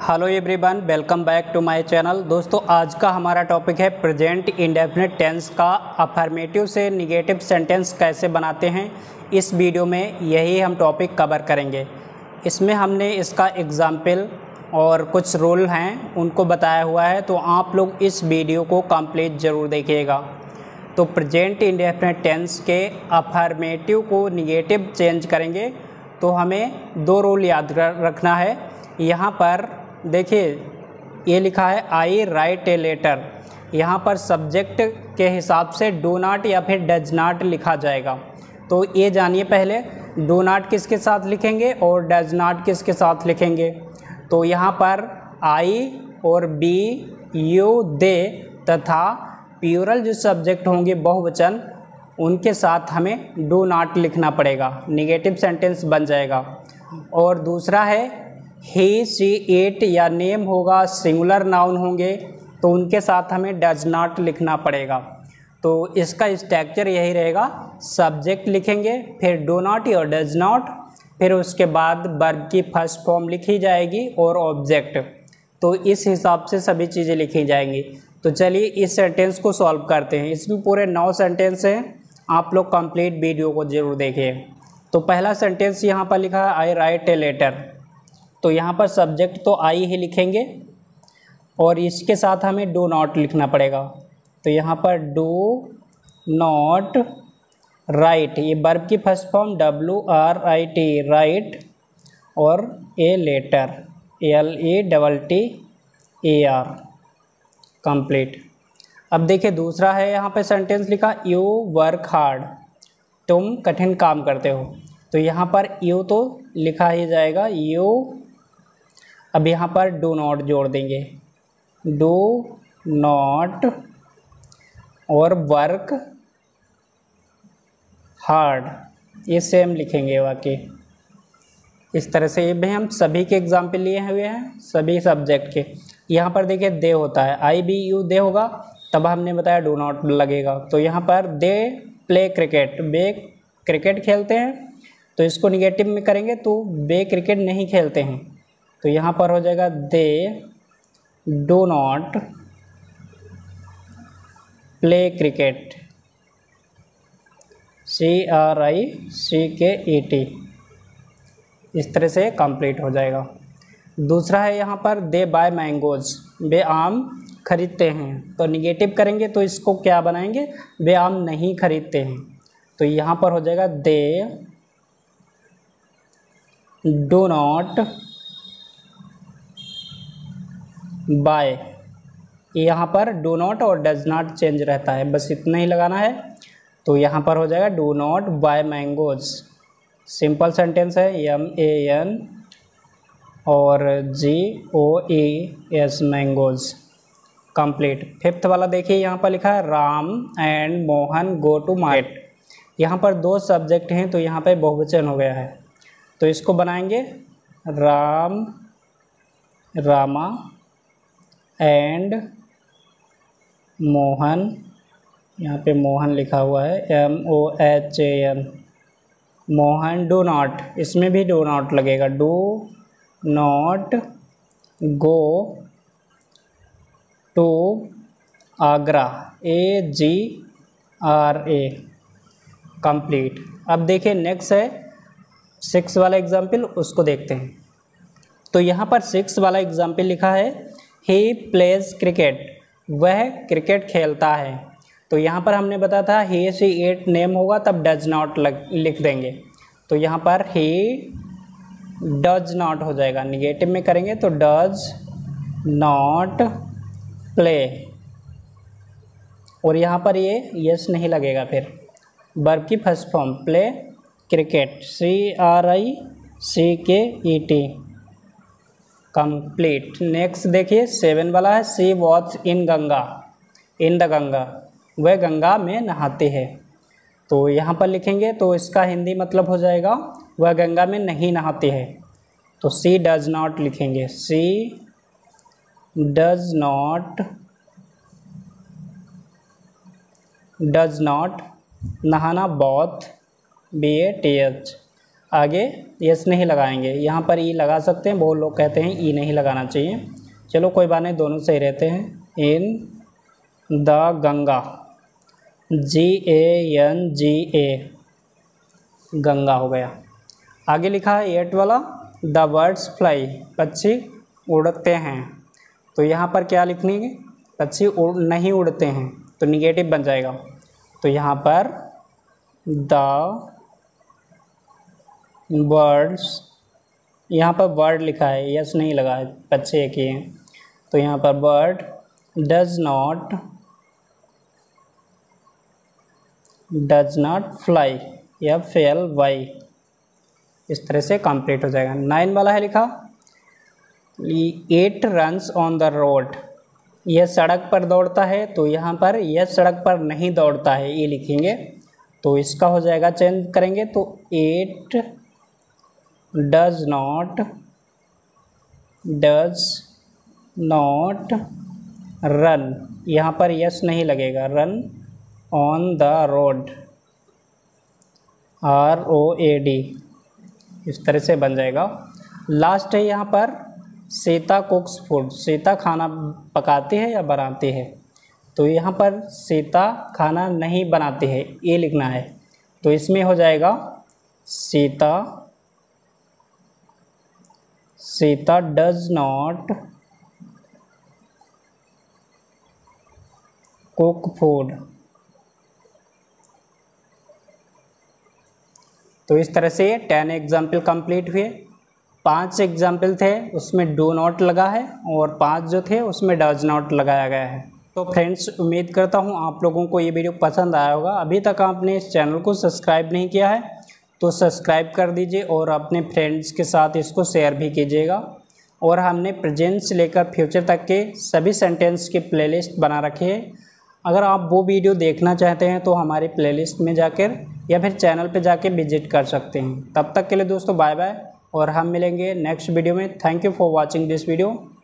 Hello everyone, welcome back to my channel. दोस्तों, आज का हमारा टॉपिक है प्रेजेंट इंडेफिनिट टेंस का अफर्मेटिव से निगेटिव सेंटेंस कैसे बनाते हैं। इस वीडियो में यही हम टॉपिक कवर करेंगे। इसमें हमने इसका एग्जाम्पल और कुछ रूल हैं उनको बताया हुआ है, तो आप लोग इस वीडियो को कंप्लीट ज़रूर देखिएगा। तो प्रेजेंट इंडेफिनिट टेंस के अफर्मेटिव को निगेटिव चेंज करेंगे तो हमें दो रूल याद रखना है। यहाँ पर देखिए, ये लिखा है आई राइट ए लेटर। यहाँ पर सब्जेक्ट के हिसाब से डू नॉट या फिर डज नॉट लिखा जाएगा। तो ये जानिए, पहले डू नॉट किसके साथ लिखेंगे और डज नॉट किसके साथ लिखेंगे। तो यहाँ पर आई और बी, यू, दे तथा प्लूरल जो सब्जेक्ट होंगे बहुवचन, उनके साथ हमें डू नॉट लिखना पड़ेगा, निगेटिव सेंटेंस बन जाएगा। और दूसरा है ही, शी, इट या नेम होगा, सिंगुलर नाउन होंगे तो उनके साथ हमें डज नॉट लिखना पड़ेगा। तो इसका स्ट्रक्चर यही रहेगा, सब्जेक्ट लिखेंगे, फिर डू नॉट या डज नॉट, फिर उसके बाद वर्ब की फर्स्ट फॉर्म लिखी जाएगी और ऑब्जेक्ट। तो इस हिसाब से सभी चीज़ें लिखी जाएंगी। तो चलिए इस सेंटेंस को सॉल्व करते हैं। इसमें पूरे 9 सेंटेंस हैं, आप लोग कंप्लीट वीडियो को ज़रूर देखिए। तो पहला सेंटेंस यहाँ पर लिखा है आई राइट ए लेटर। तो यहाँ पर सब्जेक्ट तो आई ही लिखेंगे और इसके साथ हमें डू नॉट लिखना पड़ेगा। तो यहाँ पर डू नॉट राइट, ये वर्ब की फर्स्ट फॉर्म WRIT, राइट, और ए लेटर LETTER, कंप्लीट। अब देखिए दूसरा है, यहाँ पे सेंटेंस लिखा यू वर्क हार्ड, तुम कठिन काम करते हो। तो यहाँ पर यू तो लिखा ही जाएगा, यू। अब यहाँ पर डू नॉट जोड़ देंगे, डू नॉट और वर्क हार्ड, ये सेम लिखेंगे वाकई। इस तरह से ये भी हम सभी के एग्जाम्पल लिए हुए हैं, सभी सब्जेक्ट के। यहाँ पर देखिए दे होता है, आई बी यू दे होगा, तब हमने बताया डू नॉट लगेगा। तो यहाँ पर दे प्ले क्रिकेट, बे क्रिकेट खेलते हैं, तो इसको निगेटिव में करेंगे तो बे क्रिकेट नहीं खेलते हैं। तो यहाँ पर हो जाएगा they do not play cricket, CRICKET। इस तरह से कंप्लीट हो जाएगा। दूसरा है यहाँ पर दे बाय मैंगोज, वे आम खरीदते हैं। तो निगेटिव करेंगे तो इसको क्या बनाएंगे, वे आम नहीं खरीदते हैं। तो यहाँ पर हो जाएगा दे डू नॉट बाय। यहाँ पर डू नॉट और डज नॉट चेंज रहता है, बस इतना ही लगाना है। तो यहाँ पर हो जाएगा do not buy mangoes. Simple sentence है, MAN और GOES मैंगोज, कंप्लीट। फिफ्थ वाला देखिए, यहाँ पर लिखा है Ram and Mohan go to market. यहाँ पर 2 सब्जेक्ट हैं तो यहाँ पे बहुवचन हो गया है। तो इसको बनाएंगे राम, रामा एंड मोहन, यहाँ पे मोहन लिखा हुआ है MOHAN, मोहन डू नॉट, इसमें भी डू नॉट लगेगा, do not go to Agra, AGRA, complete. अब देखिए नेक्स्ट है 6 वाला एग्जाम्पल, उसको देखते हैं। तो यहाँ पर 6 वाला एग्जाम्पल लिखा है ही प्लेज क्रिकेट, वह क्रिकेट खेलता है। तो यहाँ पर हमने बताया था ही, शी, इट नेम होगा तब डज नॉट लिख देंगे। तो यहाँ पर ही डज नॉट हो जाएगा, निगेटिव में करेंगे तो डज नॉट प्ले, और यहाँ पर ये यस नहीं लगेगा, फिर वर्ब की first form play cricket, CRICKET, complete. Next देखिए 7 वाला है she watch in Ganga, in the Ganga, वह गंगा में नहाते हैं। तो यहाँ पर लिखेंगे तो इसका हिंदी मतलब हो जाएगा वह गंगा में नहीं नहाते हैं। तो सी डज नॉट लिखेंगे, सी डज नॉट नहाना, BOTH, आगे यस नहीं लगाएंगे। यहाँ पर ई लगा सकते हैं, बहुत लोग कहते हैं ई नहीं लगाना चाहिए। चलो कोई बात नहीं, दोनों सही रहते हैं। In the Ganga, GANGA, Ganga हो गया। आगे लिखा है 8 वाला, द बर्ड्स फ्लाई, पक्षी उड़ते हैं। तो यहाँ पर क्या लिखेंगे, पक्षी नहीं उड़ते हैं, तो निगेटिव बन जाएगा। तो यहाँ पर द बर्ड्स, यहाँ पर बर्ड लिखा है, यस नहीं लगा है, पक्षी एक ही हैं। तो यहाँ पर बर्ड डज नॉट फ्लाई, या FLY, इस तरह से कंप्लीट हो जाएगा। 9 वाला है लिखा 8 रन्स ऑन द रोड, यह सड़क पर दौड़ता है। तो यहाँ पर यह सड़क पर नहीं दौड़ता है, ये लिखेंगे। तो इसका हो जाएगा, चेंज करेंगे तो 8 डज नॉट रन, यहाँ पर यस नहीं लगेगा, run on the road, ROAD, इस तरह से बन जाएगा। लास्ट है यहाँ पर सीता कुक्स फूड, सीता खाना पकाती है या बनाती है। तो यहाँ पर सीता खाना नहीं बनाती है, ये लिखना है। तो इसमें हो जाएगा Sita does not cook food. तो इस तरह से 10 एग्जाम्पल कंप्लीट हुए। 5 एग्जाम्पल थे उसमें डू नॉट लगा है, और 5 जो थे उसमें डज नॉट लगाया गया है। तो फ्रेंड्स, उम्मीद करता हूँ आप लोगों को ये वीडियो पसंद आया होगा। अभी तक आपने इस चैनल को सब्सक्राइब नहीं किया है तो सब्सक्राइब कर दीजिए, और अपने फ्रेंड्स के साथ इसको शेयर भी कीजिएगा। और हमने प्रेजेंट से लेकर फ्यूचर तक के सभी सेंटेंस की प्लेलिस्ट बना रखी है। अगर आप वो वीडियो देखना चाहते हैं तो हमारी प्लेलिस्ट में जाकर या फिर चैनल पे जाके विजिट कर सकते हैं। तब तक के लिए दोस्तों बाय बाय, और हम मिलेंगे नेक्स्ट वीडियो में। Thank you for watching this video.